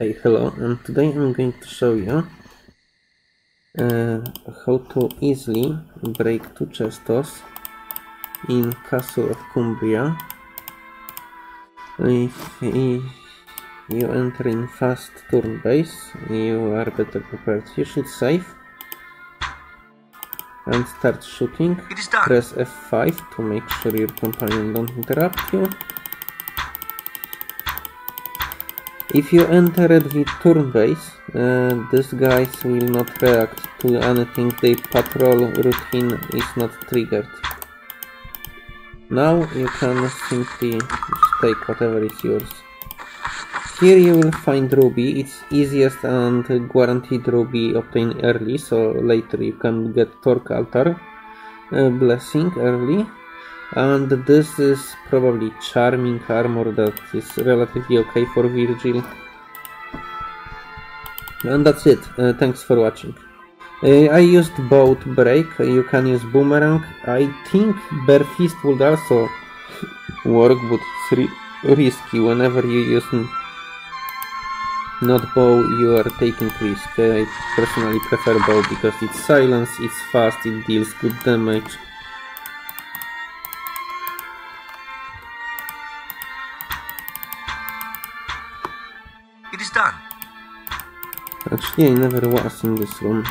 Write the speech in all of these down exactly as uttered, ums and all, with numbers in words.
Hey, hello, and today I'm going to show you uh, how to easily break two chestos in Castle of Cumbria. If, if you enter in fast turn base, you are better prepared. You should save and start shooting. Press F five to make sure your companion don't interrupt you. If you enter at the turn base, uh, these guys will not react to anything. Their patrol routine is not triggered. Now you can simply just take whatever is yours. Here you will find ruby. It's easiest and guaranteed ruby obtained early, so later you can get torque altar uh, blessing early. And this is probably charming armor that is relatively okay for Virgil. And that's it. Uh, thanks for watching. Uh, I used both break. You can use boomerang. I think bare fist would also work, but it's ri risky. Whenever you use not bow, you are taking risk. I personally prefer bow because it's silence, it's fast, it deals good damage. It is done. Actually, I never was in this room.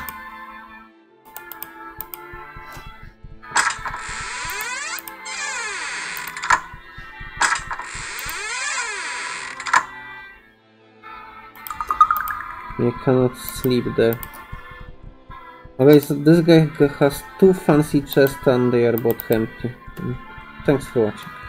I cannot sleep there. Okay, so this guy has two fancy chests and they are both empty. Thanks for watching.